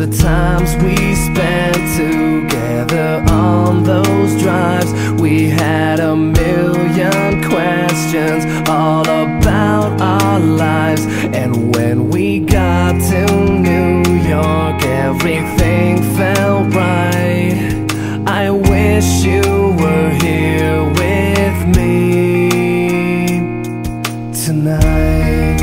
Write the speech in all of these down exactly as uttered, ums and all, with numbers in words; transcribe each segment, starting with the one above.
the times we spent together on those drives. We had a million questions all about our lives. And when we got to New York, everything felt right. I wish you were here with me tonight.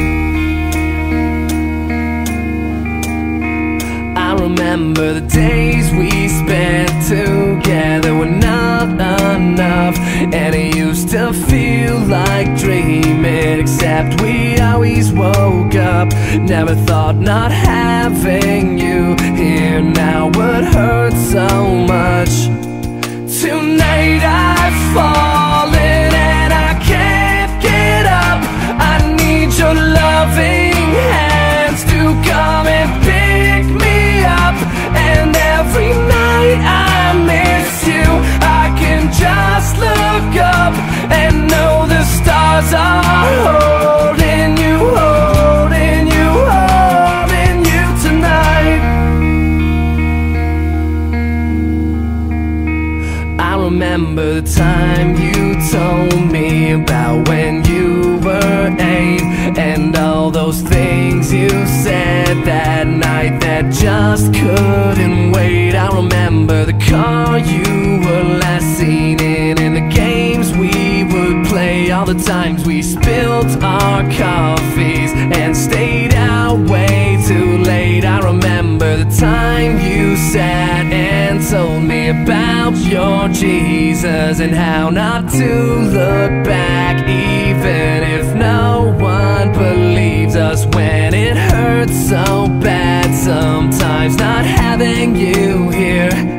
I remember the days we spent together were not enough, and it used to feel like dreaming, except we always woke up. Never thought not having you here now would hurt so much. Tonight I've fallen and I can't get up. I need your loving hands to come and pick me up. And every night I miss you, I can just look up and know the stars are holding you, holding you, holding you tonight. I remember the time you told me about when you were eight, and all those things you said that night that just couldn't wait. I remember the car you were last seen in, and the games we would play, all the times we spilled our coffees and stayed out way too late. I remember the time you sat and told me about your Jesus and how not to look back, even if no one believes us when it hurts so bad sometimes not having you here.